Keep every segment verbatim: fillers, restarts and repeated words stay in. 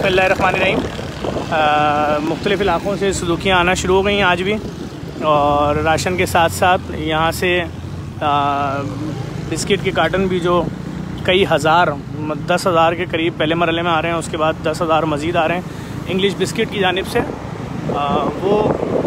बिस्मिल्लाहिर्रहमानिर्रहीम। मुख्तलिफ़ इलाक़ों से सुज़ुकियाँ आना शुरू हो गई हैं आज भी, और राशन के साथ साथ यहाँ से बिस्किट के कार्टन भी जो कई हज़ार दस हज़ार के करीब पहले मरहले में आ रहे हैं, उसके बाद दस हज़ार मज़ीद आ रहे हैं इंग्लिश बिस्किट की जानिब से। आ, वो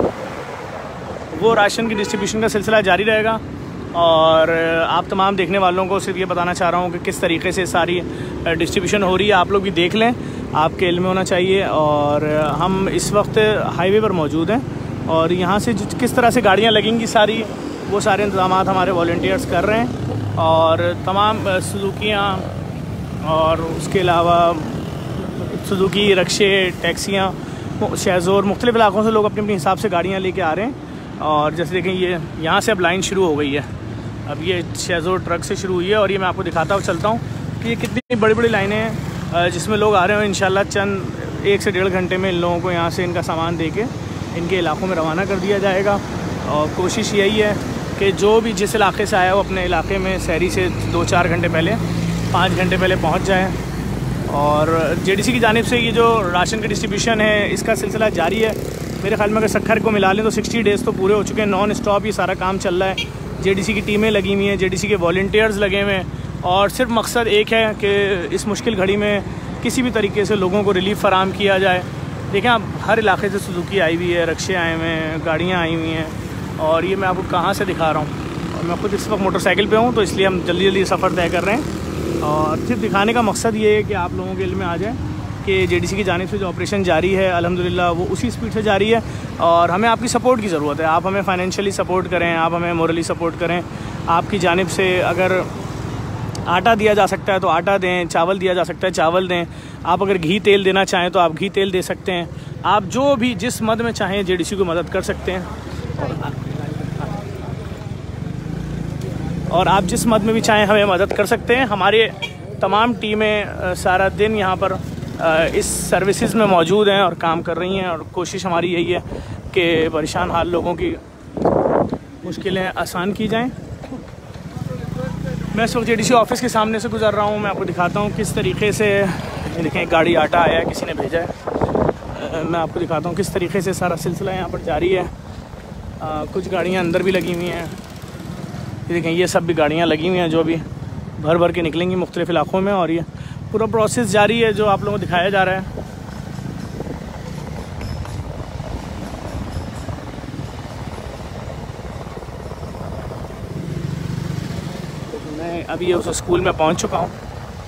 वो राशन की डिस्ट्रीब्यूशन का सिलसिला जारी रहेगा। और आप तमाम देखने वालों को सिर्फ ये बताना चाह रहा हूँ कि किस तरीके से सारी डिस्ट्रीब्यूशन हो रही है, आप लोग भी देख लें, आपके इल्म में होना चाहिए। और हम इस वक्त हाईवे पर मौजूद हैं और यहाँ से किस तरह से गाड़ियाँ लगेंगी सारी, वो सारे इंतज़ाम हमारे वॉलंटियर्स कर रहे हैं। और तमाम सुज़ुकियाँ और उसके अलावा सुज़ुकी रक्शे, टैक्सियाँ, शहज़ोर, मुख्तलिफ़ इलाक़ों से लोग अपने अपने हिसाब से गाड़ियाँ लेके आ रहे हैं। और जैसे देखें, ये यहाँ से अब लाइन शुरू हो गई है। अब ये शहज़ोर ट्रक से शुरू हुई है और ये मैं आपको दिखाता हुआ चलता हूँ कि ये कितनी बड़ी बड़ी लाइनें हैं जिसमें लोग आ रहे हैं। इंशाल्लाह चंद एक से डेढ़ घंटे में इन लोगों को यहाँ से इनका सामान दे के इनके इलाक़ों में रवाना कर दिया जाएगा। और कोशिश यही है कि जो भी जिस इलाके से आया हो अपने इलाके में शहरी से दो चार घंटे पहले, पाँच घंटे पहले पहुँच जाए। और जे डी सी की जानिब से ये जो राशन की डिस्ट्रीब्यूशन है, इसका सिलसिला जारी है। मेरे ख्याल में अगर सखर को मिला लें तो साठ डेज़ तो पूरे हो चुके हैं। नॉन स्टॉप ये सारा काम चल रहा है। जे डी सी की टीमें लगी हुई हैं, जे डी सी के वॉलंटियर्स लगे हुए हैं, और सिर्फ मकसद एक है कि इस मुश्किल घड़ी में किसी भी तरीके से लोगों को रिलीफ फ़राहम किया जाए। देखें, आप हर इलाके से सुज़ुकी आई हुई है, रक्शे आए हुए हैं, गाड़ियाँ आई हुई हैं। और ये मैं आपको कहाँ से दिखा रहा हूँ, और मैं खुद इस वक्त मोटरसाइकिल पे हूँ, तो इसलिए हम जल्दी जल्दी सफ़र तय कर रहे हैं। और सिर्फ दिखाने का मकसद ये है कि आप लोगों के इल्म में आ जाए कि जे डी सी की जानिब से जो ऑपरेशन जारी है, अल्हम्दुलिल्लाह वो उसी स्पीड से जारी है। और हमें आपकी सपोर्ट की ज़रूरत है। आप हमें फाइनेंशियली सपोर्ट करें, आप हमें मोरली सपोर्ट करें। आपकी जानिब से अगर आटा दिया जा सकता है तो आटा दें, चावल दिया जा सकता है चावल दें। आप अगर घी तेल देना चाहें तो आप घी तेल दे सकते हैं। आप जो भी जिस मद में चाहें जे डी सी को मदद कर सकते हैं। और आप जिस मद में भी चाहें हमें मदद कर सकते हैं। हमारे तमाम टीमें सारा दिन यहाँ पर इस सर्विसेज में मौजूद हैं और काम कर रही हैं। और कोशिश हमारी यही है कि परेशान हाल लोगों की मुश्किलें आसान की जाएं। मैं इस वक्त जे डी सी ऑफिस के सामने से गुज़र रहा हूँ। मैं आपको दिखाता हूँ किस तरीके से, देखें गाड़ी आटा आया है, किसी ने भेजा है। मैं आपको दिखाता हूँ किस तरीके से सारा सिलसिला यहाँ पर जारी है। आ, कुछ गाड़ियाँ अंदर भी लगी हुई हैं। देखें, ये सब भी गाड़ियाँ लगी हुई हैं जो भी भर भर के निकलेंगी मुख्तलिफ़ इलाक़ों में। और ये पूरा प्रोसेस जारी है जो आप लोगों को दिखाया जा रहा है। मैं अभी उस स्कूल में पहुंच चुका हूं।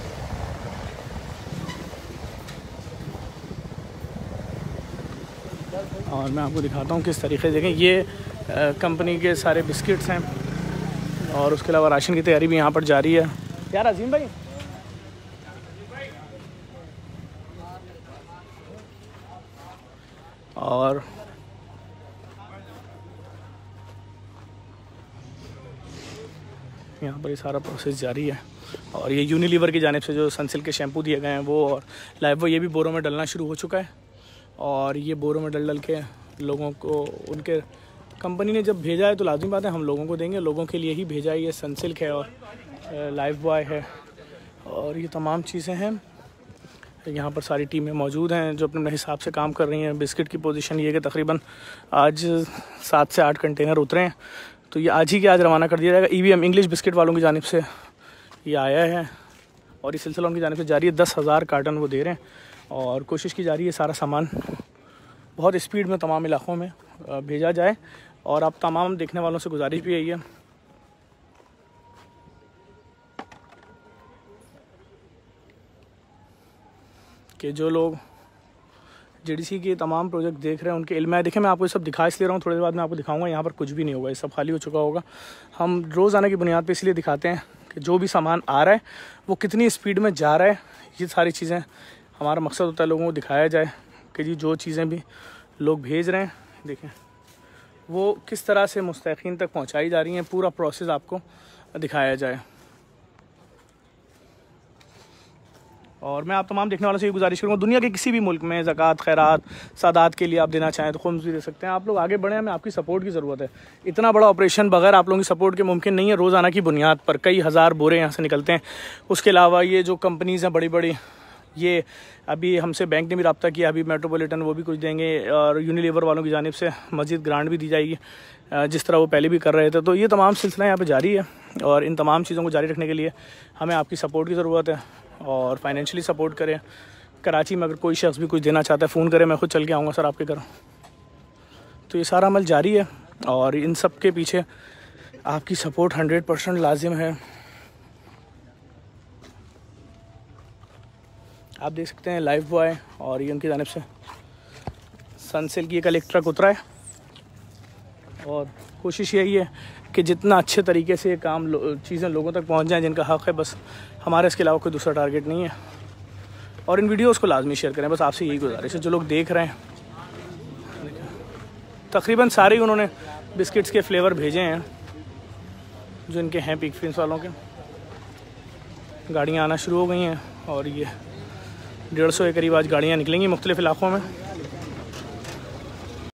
और मैं आपको दिखाता हूं किस तरीके से, देखें ये कंपनी के सारे बिस्किट्स हैं। और उसके अलावा राशन की तैयारी भी यहाँ पर जारी है। यार अजीम भाई, और यहाँ पर ये सारा प्रोसेस जारी है। और ये यूनिलीवर की जानिब से जो सनसिल्क के शैम्पू दिए गए हैं वो, और लाइव ये भी बोरों में डलना शुरू हो चुका है। और ये बोरों में डल डल के लोगों को, उनके कंपनी ने जब भेजा है तो लाजमी बात है हम लोगों को देंगे। लोगों के लिए ही भेजा है। ये सनसिल्क है और लाइफ बॉय है और ये तमाम चीज़ें हैं। यहाँ पर सारी टीमें मौजूद हैं जो अपने अपने हिसाब से काम कर रही हैं। बिस्किट की पोजीशन ये है कि तकरीबन आज सात से आठ कंटेनर उतरे हैं, तो ये आज ही के आज रवाना कर दिया जाएगा। E V M English biscuit वालों की जानिब से ये आया है और ये सिलसिला उनकी जानिब से जारी है। दस हज़ार कार्टन वो दे रहे हैं और कोशिश की जा रही है सारा सामान बहुत स्पीड में तमाम इलाक़ों में भेजा जाए। और आप तमाम देखने वालों से गुजारिश भी यही है कि जो लोग जे डी सी के तमाम प्रोजेक्ट देख रहे हैं उनके इल्म है। देखें, मैं आपको ये सब दिखा इसलिए रहा हूँ, थोड़ी देर बाद मैं आपको दिखाऊंगा। यहाँ पर कुछ भी नहीं होगा, ये सब खाली हो चुका होगा। हम रोज़ाना की बुनियाद पे इसलिए दिखाते हैं कि जो भी सामान आ रहा है वो कितनी स्पीड में जा रहा है। ये सारी चीज़ें हमारा मकसद होता है लोगों को दिखाया जाए कि जी जो चीज़ें भी लोग भेज रहे हैं, देखें वो किस तरह से मुस्तहिक़ीन तक पहुँचाई जा रही हैं। पूरा प्रोसेस आपको दिखाया जाए। और मैं आप तमाम देखने वालों से ये गुजारिश करूँगा, दुनिया के किसी भी मुल्क में ज़कात, खैरात, सादात के लिए आप देना चाहें तो खुम्स भी दे सकते हैं। आप लोग आगे बढ़ें, हमें आपकी सपोर्ट की ज़रूरत है। इतना बड़ा ऑपरेशन बगैर आप लोगों की सपोर्ट के मुमकिन नहीं है। रोज़ाना की बुनियाद पर कई हज़ार बोरे यहाँ से निकलते हैं। उसके अलावा ये जो कंपनीज़ हैं बड़ी बड़ी, ये अभी हमसे बैंक ने भी रब्ता किया, अभी मेट्रोपॉलिटन वो भी कुछ देंगे, और यूनिलीवर वालों की जानिब से मस्जिद ग्रांट भी दी जाएगी जिस तरह वो पहले भी कर रहे थे। तो ये तमाम सिलसिला यहाँ पे जारी है, और इन तमाम चीज़ों को जारी रखने के लिए हमें आपकी सपोर्ट की ज़रूरत है, और फाइनेंशियली सपोर्ट करें। कराची में अगर कोई शख्स भी कुछ देना चाहता है फ़ोन करें, मैं खुद चल के आऊँगा सर आपके घर। तो ये सारा अमल जारी है, और इन सब के पीछे आपकी सपोर्ट हंड्रेड परसेंट लाजिम है। आप देख सकते हैं लाइफ बॉय, और ये उनकी जानिब से सनसिल्क की कल एक ट्रक उतरा है, और कोशिश यही है कि जितना अच्छे तरीके से ये काम लो, चीज़ें लोगों तक पहुंच जाएं जिनका हक़ है। बस हमारे इसके अलावा कोई दूसरा टारगेट नहीं है। और इन वीडियोस को लाजमी शेयर करें, बस आपसे यही गुजारिश है। जो लोग देख रहे हैं, तकरीबन सारे ही उन्होंने बिस्किट्स के फ्लेवर भेजे हैं जो इनके हैं पिक फिंस वालों के। गाड़ियाँ आना शुरू हो गई हैं, और ये डेढ़ सौ के करीब आज गाड़ियाँ निकलेंगी मुख्तलिफ़ इलाक़ों में।